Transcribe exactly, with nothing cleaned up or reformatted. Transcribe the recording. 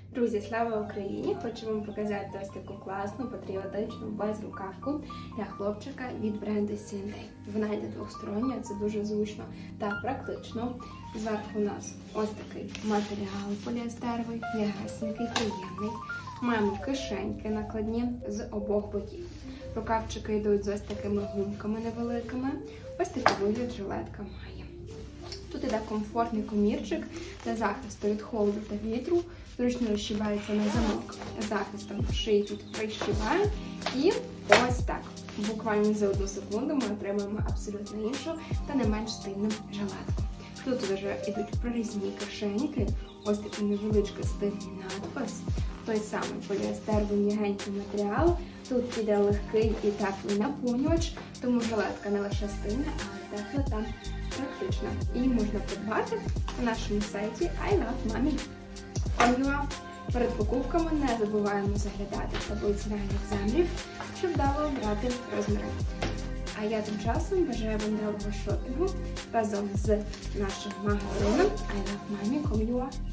Друзі, слава Україні! Хочу вам показати ось таку класну, патріотичну безрукавку для хлопчика від бренду сі енд ей. Вона йде двостороння, це дуже зручно та практично. Зверху у нас ось такий матеріал поліестеровий, м'ягесенький, приємний. Маємо кишеньки накладні з обох боків. Рукавчики йдуть з ось такими гумками невеликими. Ось такий вигляд жилетка має. Тут іде комфортний комірчик для захисту від холоду та вітру. Зручно розшибається на замок. Захистом шиї тут прищибає. І ось так. Буквально за одну секунду ми отримуємо абсолютно іншу та не менш стильну жилетку. Тут вже йдуть прорізні кишеньки. Ось такий невеличкий стильний надпис. Той самий поліестеровий м'ягенький матеріал. Тут іде легкий і теплий наповнювач, тому жилетка не лише стильна, але тепла та практична. Її можна придбати на нашому сайті ай лав мамі точка ю а. Перед покупками не забуваємо заглядати в таблиці реальних замірів, щоб вдало обрати розміри. А я тим часом бажаю вам вдалого шопінгу разом з нашим магазином ай лав мамі точка ю а.